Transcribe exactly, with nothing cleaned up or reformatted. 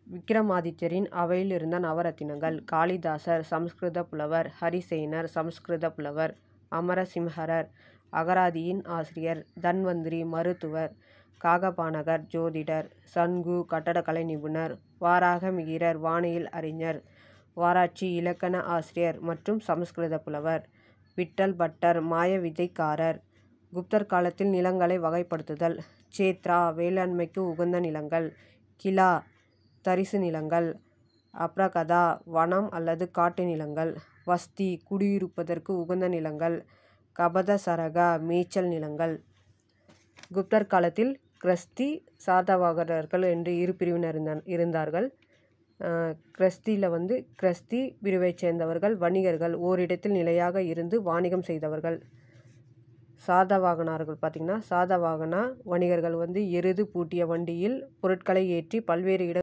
விக்ரமாதித்யரின் அவையில் இருந்த நவரத்தினங்கள்: காளிதாசர் சமஸ்கிருத புலவர், ஹரிசேனர் சமஸ்கிருத புலவர், அமரசிம்ஹரர் அகராதியின் ஆசிரியர், தன்வந்திரி மருத்துவர், காகபானகர் ஜோதிடர், சன்கு கட்டடக்கலை நிபுணர், வாராகமிகிரர் வானியல் அறிஞர், வாராட்சி இலக்கண ஆசிரியர் மற்றும் சமஸ்கிருத புலவர், விட்டல் பட்டர் மாயவித்தைக்காரர். குப்தர் காலத்தில் நிலங்களை வகைப்படுத்துதல்: சேத்ரா வேளாண்மைக்கு உகந்த நிலங்கள், கிலா தரிசு நிலங்கள், அப்ரகதா வனம் அல்லது காட்டு நிலங்கள், வஸ்தி குடியிருப்பதற்கு உகந்த நிலங்கள், கபதசரகா மேய்ச்சல் நிலங்கள். குப்தர் காலத்தில் கிரஸ்தி, சாதவாகனர்கள் என்று இரு பிரிவினர் இருந்தார்கள். கிரஸ்தியில் வந்து கிரஸ்தி பிரிவைச் சேர்ந்தவர்கள் வணிகர்கள், ஓரிடத்தில் நிலையாக இருந்து வாணிகம் செய்தவர்கள். சாதவாகனர்கள் பார்த்திங்கன்னா சாதவாகனா வணிகர்கள் வந்து எருது பூட்டிய வண்டியில் பொருட்களை ஏற்றி பல்வேறு இட